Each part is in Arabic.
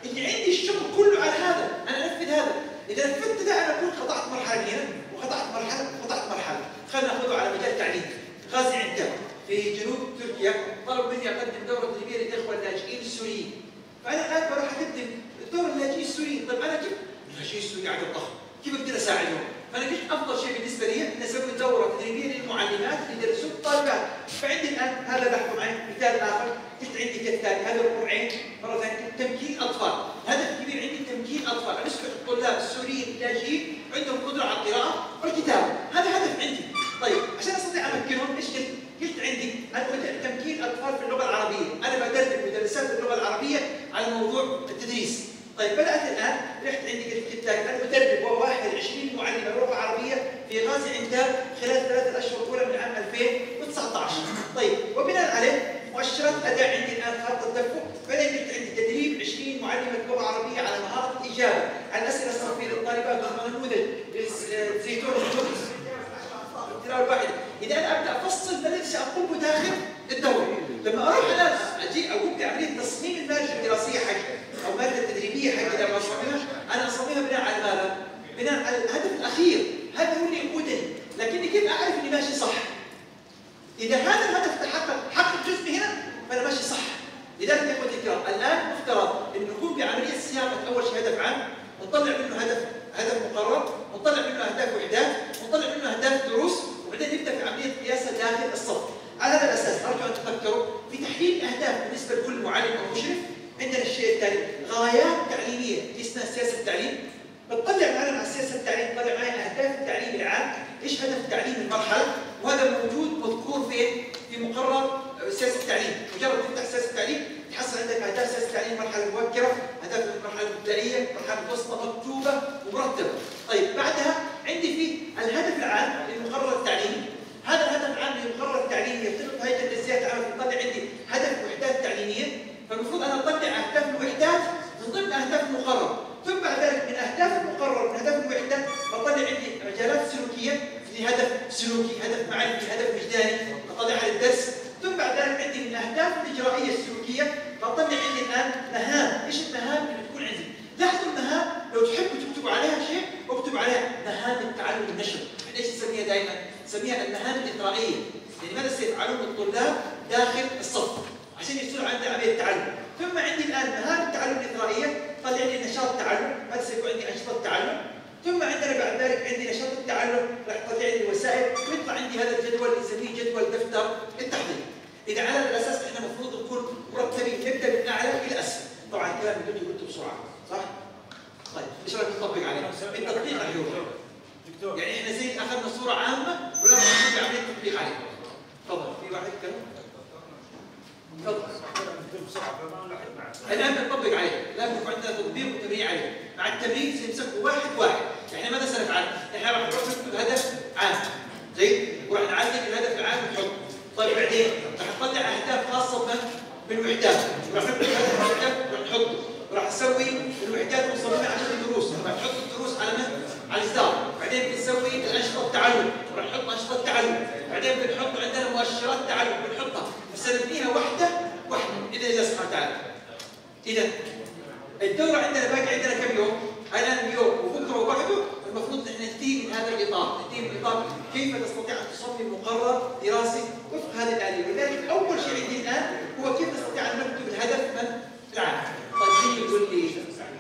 اللي عندي الشغل كله على هذا، انا انفذ هذا، اذا نفذت ده انا اكون قطعت مرحله هنا وقطعت مرحله وقطعت مرحله. خلينا ناخذه على مجال تعليم. غازي عنتاب في جنوب تركيا طلب مني اقدم دوره تدريبيه للاخوه اللاجئين السوريين. فانا الان بروح اقدم الدوره للاجئين السوريين، طيب انا كيف اللاجئين السوريين على الضغط؟ كيف اقدر اساعدهم؟ فانا قلت افضل شيء بالنسبه لي ان اسوي دوره تدريبيه للمعلمات اللي يدرسون الطالبات. فعندي الان هذا لاحظوا معي مثال اخر، قلت عندي كالتالي، هذا الربعين مره ثانيه تمكين الاطفال. الهدف الكبير عندي تمكين الاطفال، ان يصبح الطلاب السوريين اللاجئين عندهم قدره على القراءه والكتابه، هذا هدف عندي. طيب عشان استطيع امكنهم ايش قلت؟ قلت عندي تمكين الاطفال في اللغه العربيه، انا بدرب مدرسات اللغه العربيه على موضوع التدريس. طيب بدات الان، رحت عندي قلت كالتالي، انا بدرب وواحد 20 معلمه لغه عربيه في غازي عنتاب خلال 3 اشهر الاولى من عام 2019. طيب وبناء عليه مؤشرات الاداء عندي الان خط التدفق، بعدين قلت عندي تدريب 20 معلمه لغه عربيه على مهاره الاجابه على الاسئله الصرفيه للطالبات ونموذج زيتون الجبس التلاوه الواحده. اذا انا ابدا افصل ما الذي ساقوم به داخل الدوره. لما اروح الان اجي اقوم بعمليه تصميم الماده الدراسيه حقي او الماده التدريبيه حقي لما اصممها، انا اصممها بناء على ماذا؟ بناء على الهدف الاخير، هذا هو اللي يقودني، لكني كيف اعرف اني ماشي صح؟ اذا هذا الهدف تحقق جزء هنا فانا ماشي صح. لذلك يا اخوتي الكرام الان مفترض ان نقوم بعمليه صياغه اول شيء هدف عام، ونطلع منه هدف مقرر، ونطلع منه اهداف وحدات، ونطلع منه اهداف دروس، وبعدين نبدا في عمليه قياسها داخل الصف. على هذا الاساس ارجو ان تفكروا في تحديد الاهداف بالنسبه لكل معلم او مشرف. عندنا الشيء التالي، غايات تعليميه اللي اسمها سياسه التعليم. بتطلع معنا مع سياسه التعليم، بتطلع معي اهداف التعليم العام، ايش هدف تعليم المرحله، وهذا موجود مذكور فين؟ في مقرر سياسه التعليم. مجرد تفتح سياسه التعليم تحصل عندك اهداف سياسه التعليم، المرحله المبكره، اهداف المرحله الابتدائيه، المرحله المتوسطه مكتوبه ومرتبه. طيب بعدها عندي في الهدف العام للمقرر التعليمي. هذا الهدف العام للمقرر التعليمي يرتبط بهيئه التنسيق العامه، بتطلع عندي هدف وحدات تعليميه، فالمفروض انا اطلع اهداف الوحدات من ضمن اهداف المقرر. ثم بعد ذلك من اهداف المقرر من اهداف الوحده بطلع عندي مجالات سلوكيه في هدف سلوكي، هدف معرفي، هدف وجداني بطلع على الدرس. ثم بعد ذلك عندي من الاهداف الاجرائيه السلوكيه بطلع عندي الان مهام، ايش المهام اللي تكون عندي؟ لاحظوا المهام لو تحبوا تكتبوا عليها شيء اكتب عليها مهام التعلم والنشر. احنا ايش نسميها دائما؟ نسميها المهام الاطرائيه، يعني ماذا سيفعلون الطلاب داخل الصف عشان يصير عندي عمليه تعلم. ثم عندي الان مهام التعلم الاطرائيه، طلع عندي نشاط تعلم، هذا سيكون عندي انشطه تعلم. ثم عندنا بعد ذلك عندي نشاط التعلم، راح تطلع عندي وسائل، ويطلع عندي هذا الجدول نسميه جدول دفتر التحضير. اذا على الاساس احنا المفروض نكون مرتبين، نبدا من اعلى الى اسفل. طبعا الكلام اللي قلته بسرعه، صح؟ طيب ايش رايك نطبق عليه؟ التطبيق راح يوجد. يعني احنا زي اخذنا صوره عامه ولا نقوم بعمليه تطبيق عليه. تفضل، في واحد يتكلم؟ تفضل. الان بنطبق عليه، لازم يكون عندنا تطبيق وتمرين عليه. مع التمرين سنمسكه واحد واحد، يعني ماذا سنفعل؟ احنا راح نروح نكتب هدف عام، زين؟ وراح نعلق الهدف العام ونحط. طيب بعدين راح نطلع اهداف خاصه بالوحدات، وراح نكتب هدف الوحدات وراح نحطه، وراح نسوي الوحدات ونصممها عشان الدروس، راح نحط الدروس على على الاصدار، بعدين بنسوي الانشطه التعلم، وراح نحط انشطه التعلم، بعدين بنحط عندنا مؤشرات التعلم بنحطها، بس نبنيها واحده واحده باذن الله سبحانه وتعالى. اذا الدوره عندنا باقي عندنا كم يوم؟ الان اليوم وبكره وبعده، المفروض ان ننتهي من هذا الاطار، ننتهي من اطار كيف تستطيع ان تصمم مقرر دراسي وفق هذه الاليه، ولذلك اول شيء عندي الان هو كيف نستطيع ان نكتب الهدف من العام. طيب مين يقول لي؟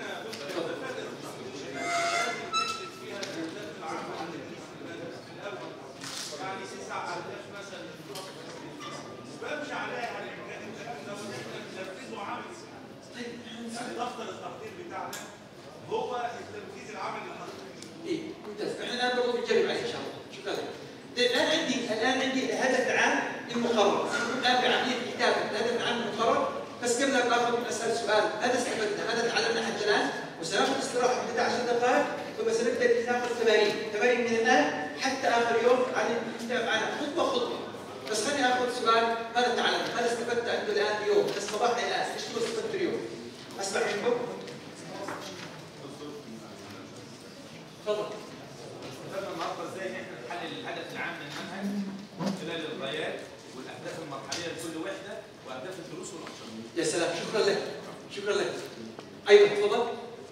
دفتر التقدير بتاعنا هو التنفيذ العملي للخطه. ايه ممتاز، احنا الان برضه بنجرب عليه ان شاء الله. شكرا لك. الان عندي الهدف العام للمقرر، الان بعمليه كتابه الهدف العام للمقرر، بس قبل لا اخذ اسال سؤال، هذا استفدنا، هذا تعلمنا حتى الان، وسناخذ استراحه 11 دقائق، ثم سنبدا ناخذ تمارين من الان حتى اخر يوم عن خطوه خطوه. بس خليني اخذ سؤال، ماذا تعلمت؟ ماذا استفدت انت الان اليوم؟ من الصباح الى الان، ايش استفدت اليوم؟ اسمع منكم. تفضل. استفدنا النهارده ازاي ان احنا نحلل الهدف العام من المنهج من خلال الغايات والاهداف المرحليه لكل وحده واهداف الدروس والانشطه. يا سلام، شكرا لك. شكرا لك. ايوه تفضل.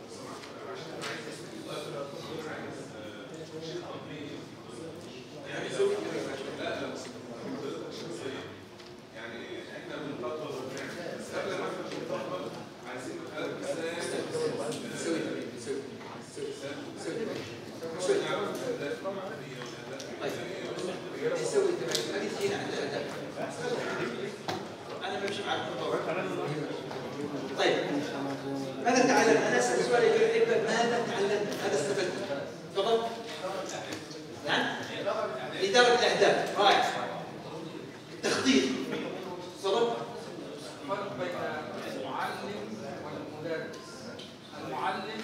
طيب ماذا تعلم؟ انا اسال سؤال يقول الحبه ماذا تعلمت؟ ماذا استفدت؟ تفضل. نعم؟ اداره الاهداف، رائع. تخطيط. تفضل. الفرق بين المعلم والمدرس. المعلم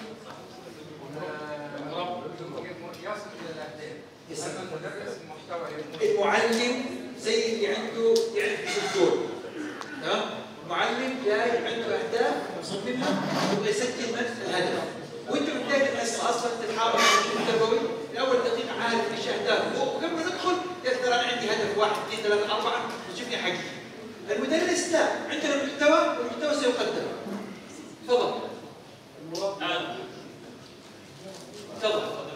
يصل الى الاهداف، اما المدرس محتوى. المعلم زي اللي عنده يعرف الدكتور. تمام؟ المعلم جاي عنده اهداف مصممها يبغى يسجل نفس الهدف. وانت بدايه الحصه اصلا تتحاور مع التربوي الاول دقيقه عارف ايش اهدافه وقبل ما ندخل يقدر انا عندي هدف 1 2 3 4 وشوفني حقي. المدرس لا، عندنا محتوى والمحتوى سيقدم. تفضل. تفضل.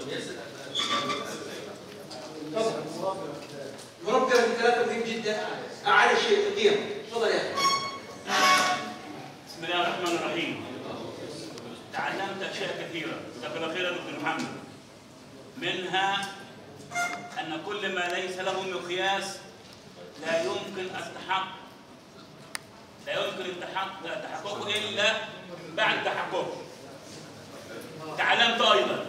مربي رقم 3 مهم جدا، اعلى شيء القيم. تفضل يا اخي. بسم الله الرحمن الرحيم. تعلمت اشياء كثيره، جزاك الله خيرا دكتور محمد. منها ان كل ما ليس له مقياس لا يمكن تحققه الا بعد تحققه. تعلمت ايضا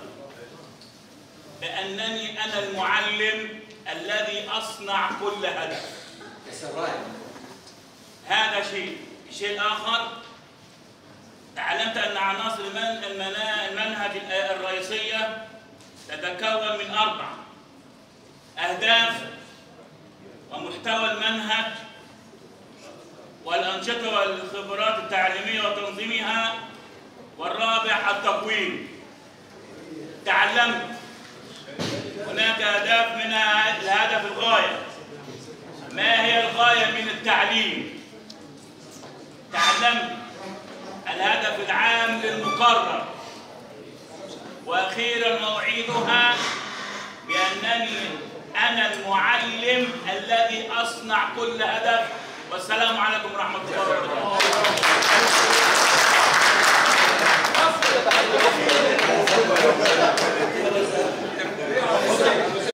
بانني انا المعلم الذي اصنع كل هدف. هذا شيء آخر، تعلمت أن عناصر المنهج الرئيسية تتكون من 4 أهداف ومحتوى المنهج والأنشطة والخبرات التعليمية وتنظيمها، والرابع التقويم. تعلمت هناك أهداف منها الهدف الغاية. ما هي الغاية من التعليم؟ تعلمت الهدف العام للمقرر. واخيرا موعدها بانني انا المعلم الذي اصنع كل هدف. والسلام عليكم ورحمه الله وبركاته.